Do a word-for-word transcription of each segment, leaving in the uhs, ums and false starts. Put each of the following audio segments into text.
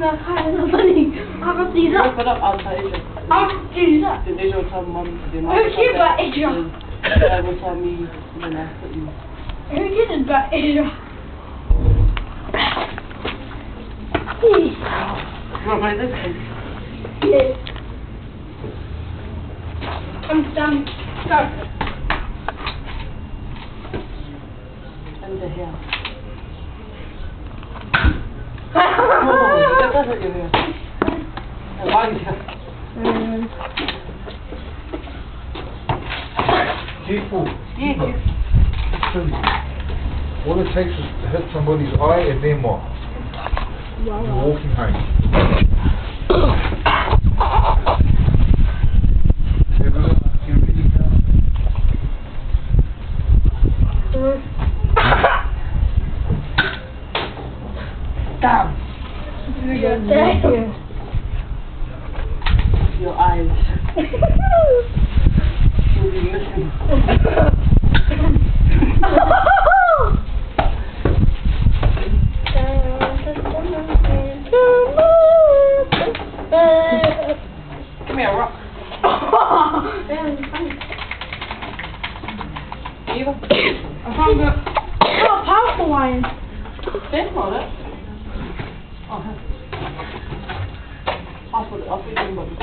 er keine Panik. Aber dieser. Ik ben ook altijd. Ach, dieser. Dit is ook zo'n man. Ik zie bij Asia. Hij wordt van mij. Ik zie het bij Asia. Wat mij dit is. Nee. En dan start. En de heer. Oh, dat was het weer. En waar is het? Careful. Hier, hier. All it takes is to hit somebody's eye and then what? You're walking home. You really can't. Damn. Your eyes. You'll be missing. Come here, rock. Eva. I found a oh, powerful one. This one, eh? Oh, huh. I'll put it, I'll put it in what you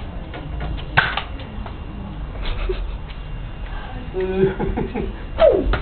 can.